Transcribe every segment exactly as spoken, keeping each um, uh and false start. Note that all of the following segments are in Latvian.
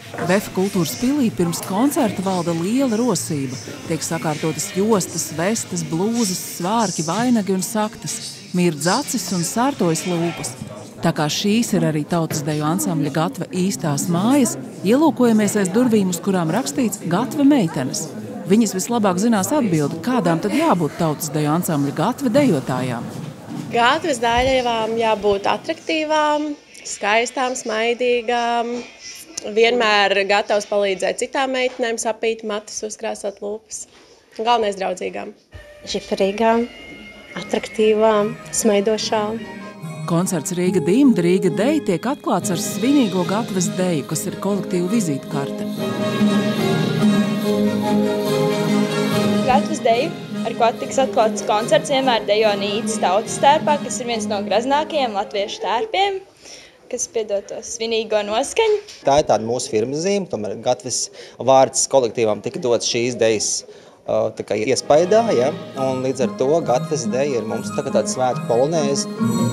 Vefa kultūras pilī pirms koncerta valda liela rosība. Tiek sakārtotas jostas, vestas, blūzas, svārki, vainagi un saktas, mirdz acis un sārtojas lūpas. Tā kā šīs ir arī tautasdeju ansambļa Gatve īstās mājas, ielūkojamies aiz durvīm, uz kurām rakstīts Gatve meitenes. Viņas vislabāk zinās atbildi, kādām tad jābūt tautasdeju ansambļa Gatve dejotājām. Gatves dejām jābūt atraktīvām, skaistām, smaidīgām, vienmēr gatavs palīdzēt citām meitenēm, sapīt matus, uzkrāsot lūpas. Galvenais draudzīgām. Žiparīgām, atraktīvām, smaidošām. Koncerts Rīga Dimda, Rīga Deja tiek atklāts ar svinīgo Gatves deju, kas ir kolektīva vizītkarte. Gatves deju, ar ko tiks atklāts koncerts, vienmēr dejo Nīcas tautas tērpā, kas ir viens no graznākajiem latviešu tērpiem, kas piedod to svinīgo noskaņu. Tā ir tāda mūsu firmas zīme, tomēr Gatves vārds kolektīvām tika dots šīs dejas tā kā iespaidā, ja? Un līdz ar to Gatves deja ir mums tā kā tāda svēta polonēze.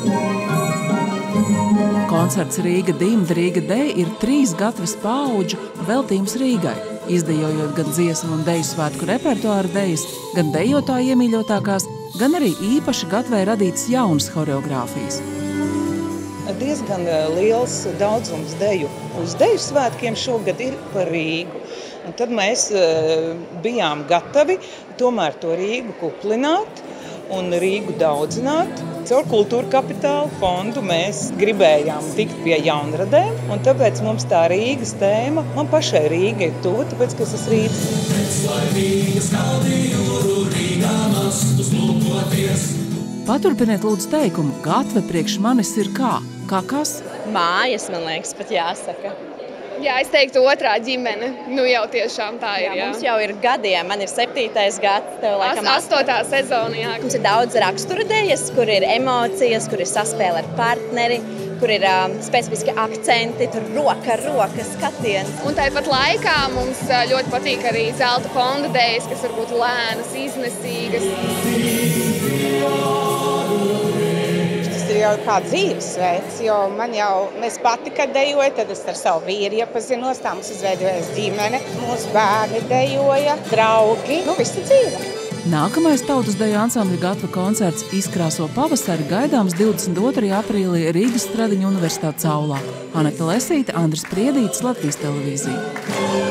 Koncerts Rīga Dimda, Rīga Deja ir trīs Gatves paudžu veltījums Rīgai, izdejojot gan dziesmu un deju svētku repertuāru dejas, gan dejotāju iemīļotākās, gan arī īpaši Gatvei radītas jaunas horeogrāfijas. Diezgan liels daudzums deju uz deju svētkiem šogad ir par Rīgu. Un tad mēs bijām gatavi tomēr to Rīgu kuplināt un Rīgu daudzināt. Caur Kultūra Kapitāla fondu mēs gribējām tikt pie jaunradēm, un tāpēc mums tā Rīgas tēma, man pašai Rīga ir tuva, tāpēc, ka es esmu Rīgas. Paturpiniet lūdzu teikumu, Gatve priekš manis ir kā? Kā kas? Mājas, man liekas, pat jāsaka. Jā, es teiktu otrā ģimene. Nu jau tiešām tā ir, jā. Jā, mums jau ir gadiem, man ir septītais gads, tev laikam astotā sezona, jā. Mums ir daudz rakstura dejas, kur ir emocijas, kur ir saspēle ar partneri, kur ir um, specifiski akcenti, tur roka ar roka skatiens. Un tāpat laikā mums ļoti patīk arī zelta fonda dejas, kas varbūt lēnas, iznesīgas. Ir jau kā dzīvesveids, jo man jau, mēs pati, kad dejoja, tad es ar savu vīru iepazinos, tā mums izveidojas ģimene, mūsu bērni dejoja, draugi, nu visi dzīve. Nākamais tautasdeju ansambļa Gatve koncerts Izkrāso pavasari gaidāms divdesmit otrajā aprīlī Rīgas Stradiņu universitātes aulā. Aneta Lesīte, Andris Priedītis, Latvijas televīzija.